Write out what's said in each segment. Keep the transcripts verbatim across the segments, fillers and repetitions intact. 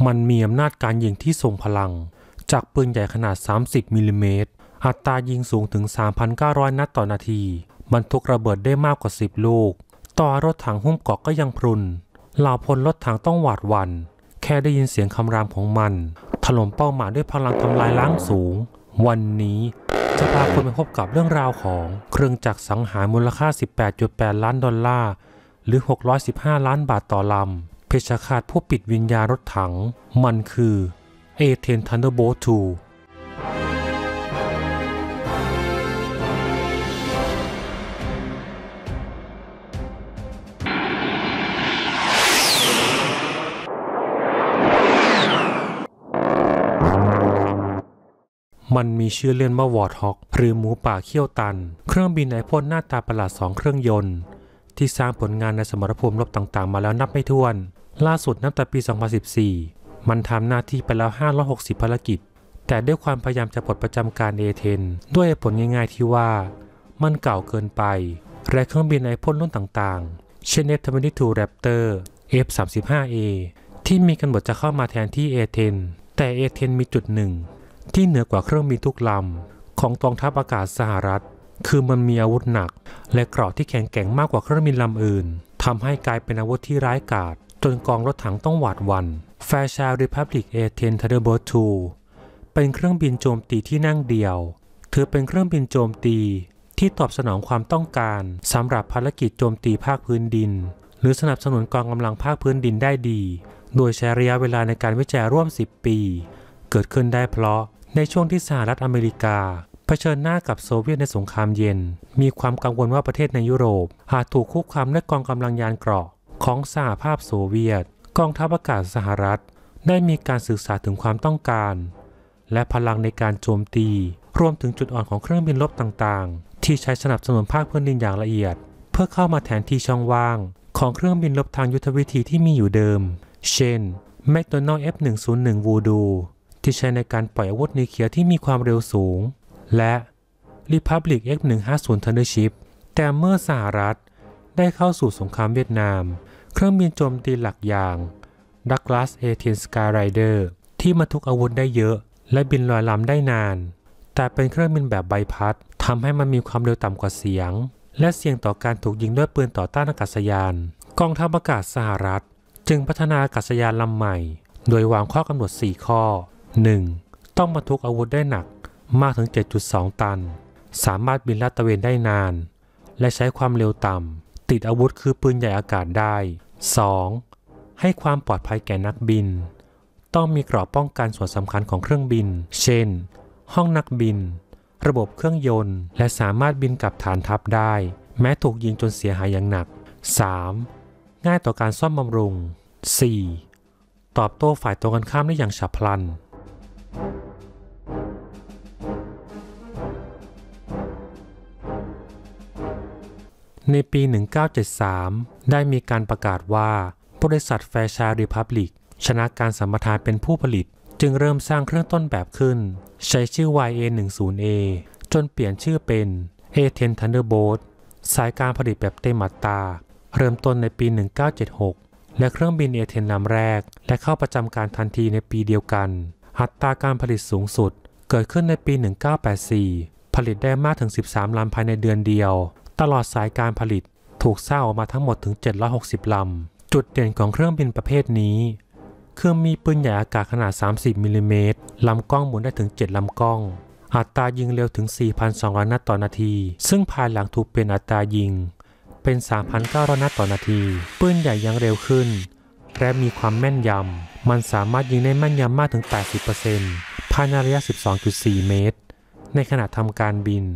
มันมีอำนาจการยิงที่ทรงพลังจากปืนใหญ่ขนาดสามสิบมิลลิเมตรอัตรายิงสูงถึง สามพันเก้าร้อย นัดต่อนาทีบรรทุกระเบิดได้มากกว่าสิบลูกต่อรถถังหุ้มเกราะก็ยังพรุนเหล่าพลรถถังต้องหวาดหวั่นแค่ได้ยินเสียงคำรามของมันถล่มเป้าหมายด้วยพลังทำลายล้างสูงวันนี้จะพาคุณไปพบกับเรื่องราวของเครื่องจักรสังหารมูลค่า สิบแปดจุดแปด ล้านดอลลาร์หรือหกร้อยสิบห้าล้านบาทต่อลำเพชฌฆาตผู้ปิดวิญญาณรถถังมันคือ เอ เท็น Thunderbolt ทูมันมีชื่อเล่นว่าวอร์ทฮอคหรือหมูป่าเขี้ยวตันเครื่องบินไอพ่นหน้าตาประหลาดสองเครื่องยนต์ที่สร้างผลงานในสมรภูมิรบต่างๆมาแล้วนับไม่ถ้วนล่าสุดนับแต่ปี สองพันสิบสี่ มันทำหน้าที่ไปแล้ว ห้าร้อยหกสิบ ภารกิจแต่ด้วยความพยายามจะปลดประจำการ เอ เท็น ด้วยเหตุผลง่ายๆที่ว่ามันเก่าเกินไปและเครื่องบินไอพ่นรุ่นต่างๆเช่น เอฟ สามสิบสอง Raptor เอฟ สามสิบห้า เอ ที่มีกำหนดจะเข้ามาแทนที่ เอ เท็น แต่ เอ เท็น มีจุดหนึ่งที่เหนือกว่าเครื่องบินทุกลำของกองทัพอากาศสหรัฐคือมันมีอาวุธหนักและเกราะที่แข็งแกร่งมากกว่าเครื่องบินลำอื่นทำให้กลายเป็นอาวุธที่ร้ายกาจจนกองรถถังต้องหวาดหวั่น Fairchild Republic เอ เท็น Thunderbolt ทูเป็นเครื่องบินโจมตีที่นั่งเดี่ยวถือเป็นเครื่องบินโจมตีที่ตอบสนองความต้องการสำหรับภารกิจโจมตีภาคพื้นดินหรือสนับสนุนกองกำลังภาคพื้นดินได้ดีโดยใช้ระยะเวลาในการวิจัยร่วมสิบปีเกิดขึ้นได้เพราะในช่วงที่สหรัฐอเมริกาเผชิญหน้ากับโซเวียตในสงครามเย็นมีความกังวลว่าประเทศในยุโรปอาจถูกคุกคามด้วยกองกำลังยานเกราะของสหภาพโซเวียตกองทัพอากาศสหรัฐได้มีการศึกษาถึงความต้องการและพลังในการโจมตีรวมถึงจุดอ่อนของเครื่องบินรบต่างๆที่ใช้สนับสนุนภาคพื้นดินอย่างละเอียดเพื่อเข้ามาแทนที่ช่องว่างของเครื่องบินรบทางยุทธวิธีที่มีอยู่เดิมเช่น McDonnell เอฟ หนึ่งศูนย์หนึ่ง Voodoo ที่ใช้ในการปล่อยอาวุธนิวเคลียร์ที่มีความเร็วสูงและ Republic เอ็กซ์ หนึ่งห้าศูนย์ Thundership แต่เมื่อสหรัฐได้เข้าสู่สงครามเวียดนามเครื่องบินโจมตีหลักอย่าง Douglas เอ เท็น Skyrider ที่บรรทุกอาวุธได้เยอะและบินลอยลำได้นานแต่เป็นเครื่องบินแบบใบพัดทำให้มันมีความเร็วต่ำกว่าเสียงและเสี่ยงต่อการถูกยิงด้วยปืนต่อต้านอากาศยานกองทัพอากาศสหรัฐจึงพัฒนาอากาศยานลำใหม่โดยวางข้อกำหนดสี่ข้อ หนึ่ง ต้องบรรทุกอาวุธได้หนักมากถึง เจ็ดจุดสอง ตันสามารถบินลาดตระเวนได้นานและใช้ความเร็วต่ำติดอาวุธคือปืนใหญ่อากาศได้ สอง ให้ความปลอดภัยแก่นักบินต้องมีเกราะป้องกันส่วนสำคัญของเครื่องบินเช่นห้องนักบินระบบเครื่องยนต์และสามารถบินกับฐานทัพได้แม้ถูกยิงจนเสียหายอย่างหนัก สาม ง่ายต่อการซ่อมบำรุง สี่ ตอบโต้ฝ่ายตรงกันข้ามได้อย่างฉับพลันในปี หนึ่งพันเก้าร้อยเจ็ดสิบสาม ได้มีการประกาศว่าบริษัท Fairchild Republic ชนะการสัมปทานเป็นผู้ผลิตจึงเริ่มสร้างเครื่องต้นแบบขึ้นใช้ชื่อ วาย เอ หนึ่งสิบ เอ จนเปลี่ยนชื่อเป็น เอ เท็น Thunderbolt สายการผลิตแบบเต็มอัตราเริ่มต้นในปี หนึ่งพันเก้าร้อยเจ็ดสิบหก และเครื่องบิน เอ เท็น ลำแรกและเข้าประจำการทันทีในปีเดียวกันอัตราการผลิตสูงสุดเกิดขึ้นในปี หนึ่งพันเก้าร้อยแปดสิบสี่ ผลิตได้มากถึง สิบสาม ลำภายในเดือนเดียวตลอดสายการผลิตถูกสร้างออกมาทั้งหมดถึง เจ็ดร้อยหกสิบ ลำจุดเด่นของเครื่องบินประเภทนี้คือมีปืนใหญ่อากาศขนาด สามสิบ มิลลิเมตรลำกล้องหมุนได้ถึง เจ็ด ลำกล้องอัตรายิงเร็วถึง สี่พันสองร้อย นัดต่อนาทีซึ่งภายหลังถูกเปลี่ยนอัตรายิงเป็น สามพันเก้าร้อย นัดต่อนาทีปืนใหญ่ยังเร็วขึ้นและมีความแม่นยำมันสามารถยิงได้แม่นยำมากถึง แปดสิบเปอร์เซ็นต์ ภายในระยะ สิบสองจุดสี่ เมตรในขณะทำการบิน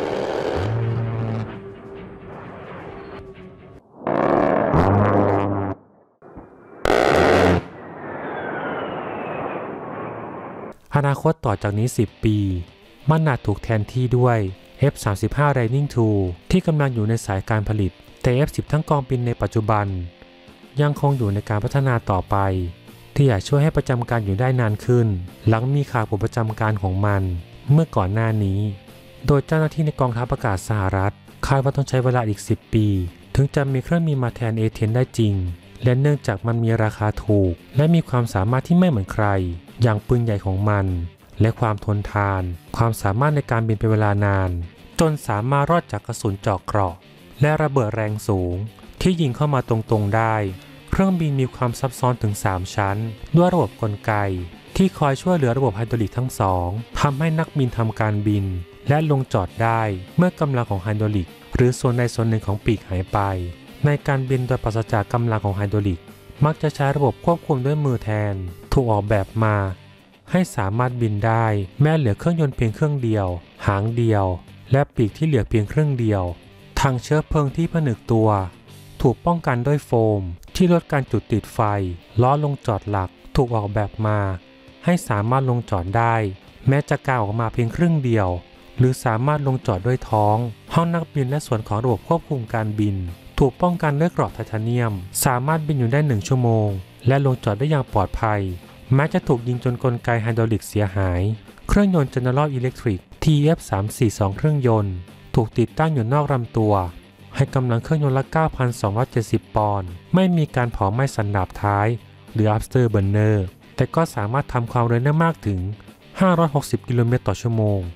อนาคตต่อจากนี้ สิบ ปีมันอาจถูกแทนที่ด้วย เอฟ สามสิบห้า Lightning ทู ที่กำลังอยู่ในสายการผลิตแต่ เอฟ สิบ ทั้งกองบินในปัจจุบันยังคงอยู่ในการพัฒนาต่อไปที่อาจช่วยให้ประจำการอยู่ได้นานขึ้นหลังมีข่าวประจำการของมันเมื่อก่อนหน้านี้โดยเจ้าหน้าที่ในกองทัพอากาศสหรัฐคาดว่าต้องใช้เวลาอีก สิบ ปีถึงจะมีเครื่องบินมาแทน เอ เท็น ได้จริงและเนื่องจากมันมีราคาถูกและมีความสามารถที่ไม่เหมือนใครอย่างปืนใหญ่ของมันและความทนทานความสามารถในการบินเป็นเวลานานจนสามารถรอดจากกระสุนเจาะเกราะและระเบิดแรงสูงที่ยิงเข้ามาตรงๆได้เครื่องบินมีความซับซ้อนถึงสามชั้นด้วยระบบกลไกที่คอยช่วยเหลือระบบไฮดรอลิกทั้งสองทำให้นักบินทำการบินและลงจอดได้เมื่อกำลังของไฮดรอลิกหรือส่วนใดส่วนหนึ่งของปีกหายไปในการบินโดยปราศจากกำลังของไฮดรอลิกมักจะใช้ระบบควบคุมด้วยมือแทนถูกออกแบบมาให้สามารถบินได้แม้เหลือเครื่องยนต์เพียงเครื่องเดียวหางเดียวและปีกที่เหลือเพียงครึ่งเดียวถังเชื้อเพลิงที่ผนึกตัวถูกป้องกันด้วยโฟมที่ลดการจุดติดไฟล้อลงจอดหลักถูกออกแบบมาให้สามารถลงจอดได้แม้จะกางออกมาเพียงครึ่งเดียวหรือสามารถลงจอดด้วยท้องห้องนักบินและส่วนของระบบควบคุมการบินถูกป้องกันด้วยเกราะไทเทเนียมสามารถบินอยู่ได้หนึ่งชั่วโมงและลงจอดได้อย่างปลอดภัยแม้จะถูกยิงจนกลไกไฮดรอลิกเสียหายเครื่องยนต์ General Electric ที เอฟ สามสี่สอง เครื่องยนต์ถูกติดตั้งอยู่นอกลำตัวให้กำลังเครื่องยนต์ละ เก้าพันสองร้อยเจ็ดสิบ ปอนด์ไม่มีการเผาไหม้สันดาปท้ายหรือ Afterburner แต่ก็สามารถทำความเร็วได้มากถึงห้าร้อยหกสิบกิโลเมตรต่อชั่วโมง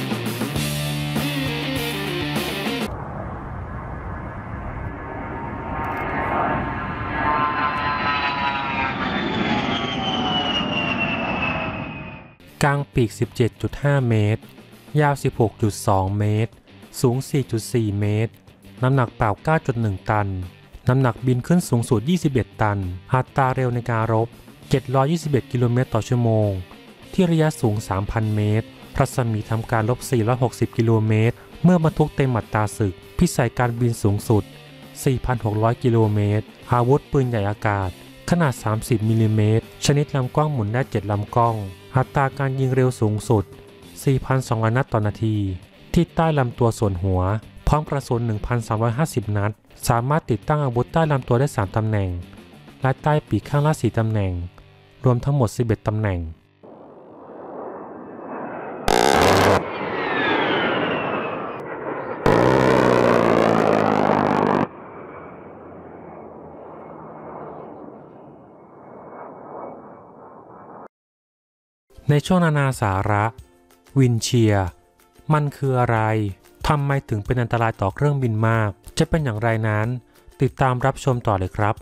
กลางปีก สิบเจ็ดจุดห้า เมตรยาว สิบหกจุดสอง เมตรสูง สี่จุดสี่ เมตรน้ำหนักเปล่า เก้าจุดหนึ่ง ตันน้ำหนักบินขึ้นสูงสุดยี่สิบเอ็ดตันอัตราเร็วในการรบเจ็ดร้อยยี่สิบเอ็ดกิโลเมตรต่อชั่วโมงที่ระยะสูง สามพัน เมตรรัศมีทำการรบสี่ร้อยหกสิบกิโลเมตรเมื่อบรรทุกเต็มอัตราศึกพิสัยการบินสูงสุด สี่พันหกร้อย กิโลเมตรอาวุธปืนใหญ่อากาศขนาดสามสิบมิลลิเมตรชนิดลำกล้องหมุนได้เจ็ดลำกล้องอัตราการยิงเร็วสูงสุด สี่พันสองร้อย นัดต่อนาทีที่ใต้ลำตัวส่วนหัวพร้อมกระสุน หนึ่งพันสามร้อยห้าสิบ นัดสามารถติดตั้งอาวุธใต้ลำตัวได้สามตำแหน่งและใต้ปีกข้างละสี่ตำแหน่งรวมทั้งหมดสิบเอ็ดตำแหน่งในช่วงนานาสาระวินเชียร์มันคืออะไรทำไมถึงเป็นอันตรายต่อเครื่องบินมากจะเป็นอย่างไรนั้นติดตามรับชมต่อเลยครับ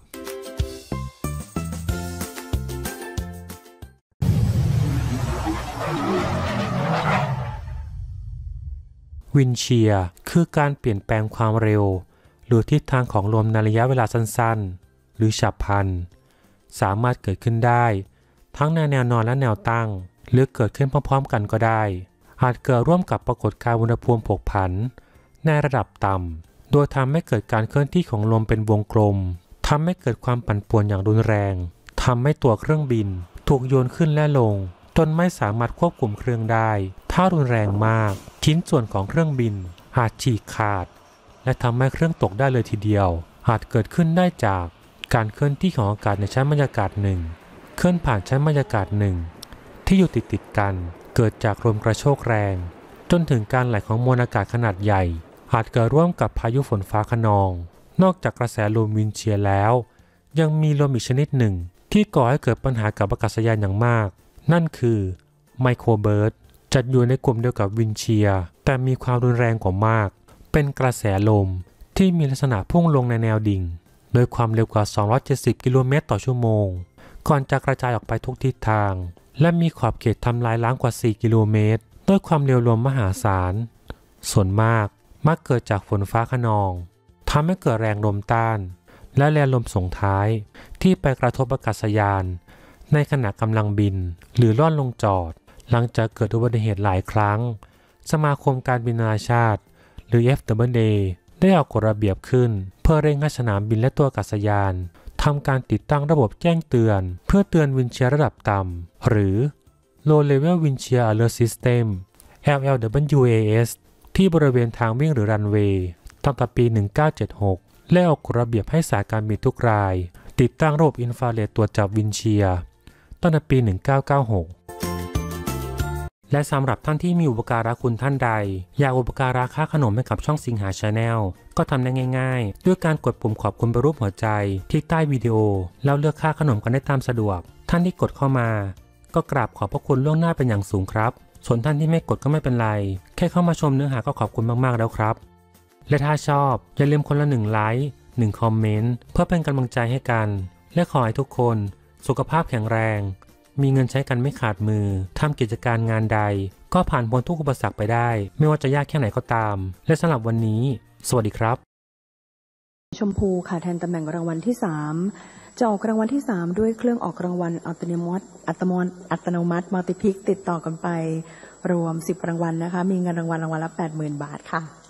วินเชียร์คือการเปลี่ยนแปลงความเร็วหรือทิศทางของลมในระยะเวลาสั้นๆหรือฉับพลันสามารถเกิดขึ้นได้ทั้งในแนวนอนและแนวตั้งหรือเกิดขึ้นพร้อมๆกันก็ได้อาจเกิดร่วมกับปรากฏการณ์อุณหภูมิผกผันในระดับต่ำโดยทำให้เกิดการเคลื่อนที่ของลมเป็นวงกลมทำให้เกิดความปั่นป่วนอย่างรุนแรงทำให้ตัวเครื่องบินถูกโยนขึ้นและลงจนไม่สามารถควบคุมเครื่องได้ถ้ารุนแรงมากชิ้นส่วนของเครื่องบินอาจฉีกขาดและทำให้เครื่องตกได้เลยทีเดียวอาจเกิดขึ้นได้จากการเคลื่อนที่ของอากาศในชั้นบรรยากาศหนึ่งเคลื่อนผ่านชั้นบรรยากาศหนึ่งที่อยู่ติดติดกันเกิดจากลมกระโชกแรงจนถึงการไหลของมวลอากาศขนาดใหญ่อาจเกิดร่วมกับพายุฝนฟ้าคะนองนอกจากกระแสลมวินเชียร์แล้วยังมีลมอีกชนิดหนึ่งที่ก่อให้เกิดปัญหากับอากาศยานอย่างมากนั่นคือไมโครเบิร์ตจัดอยู่ในกลุ่มเดียวกับวินเชียร์แต่มีความรุนแรงกว่ามากเป็นกระแสลมที่มีลักษณะพุ่งลงในแนวดิ่งโดยความเร็วกว่าสองร้อยเจ็ดสิบกิโลเมตรต่อชั่วโมงก่อนจะกระจายออกไปทุกทิศทางและมีขอบเขตทำลายล้างกว่าสี่กิโลเมตรด้วยความเร็วลมมหาศาลส่วนมากมักเกิดจากฝนฟ้าคะนองทำให้เกิดแรงลมต้านและแรงลมส่งท้ายที่ไปกระทบอากาศยานในขณะกำลังบินหรือล่อนลงจอดหลังจากเกิดอุบัติเหตุหลายครั้งสมาคมการบินนานาชาติหรือ เอฟ ดับเบิลยู เอ ได้ออกกฎระเบียบขึ้นเพื่อเร่งให้สนามบินและตัวอากาศยานทำการติดตั้งระบบแจ้งเตือนเพื่อเตือนวินเชียร์ระดับต่ำหรือ Low Level Windshield Alert System แอล แอล ดับเบิลยู เอ เอส ที่บริเวณทางวิ่งหรือรันเวย์ตั้งแต่ปีหนึ่งพันเก้าร้อยเจ็ดสิบหกและออกกฎระเบียบให้สายการบินทุกรายติดตั้งระบบอินฟราเรดตรวจจับวินเชียร์ตั้งแต่ปีหนึ่งพันเก้าร้อยเก้าสิบหกและสำหรับท่านที่มีอุปการะคุณท่านใดอยากอุปการะค่าขนมให้กับช่องสิงหา Channel ก็ทำได้ง่ายๆด้วยการกดปุ่มขอบคุณเป็นรูปหัวใจที่ใต้วิดีโอแล้วเลือกค่าขนมกันได้ตามสะดวกท่านที่กดเข้ามาก็กราบขอบพระคุณล่วงหน้าเป็นอย่างสูงครับส่วนท่านที่ไม่กดก็ไม่เป็นไรแค่เข้ามาชมเนื้อหาก็ขอบคุณมากๆแล้วครับและถ้าชอบอย่าลืมคนละหนึ่งไลค์หนึ่งคอมเมนต์เพื่อเป็นกำลังใจให้กันและขอให้ทุกคนสุขภาพแข็งแรงมีเงินใช้กันไม่ขาดมือทำกิจการงานใดก็ผ่านพ้นทุกอุปสรรคไปได้ไม่ว่าจะยากแค่ไหนก็ตามและสำหรับวันนี้สวัสดีครับชมพูค่ะแทนตำแหน่งรางวัลที่สามจะออกรางวัลที่สามด้วยเครื่องออกรางวัลอัตโนมัติอัตโนมัติอัตโนมัติมัลติพิกติดต่อกันไปรวมสิบรางวัลนะคะมีเงินรางวัลรางวัลละ แปดหมื่น บาทค่ะ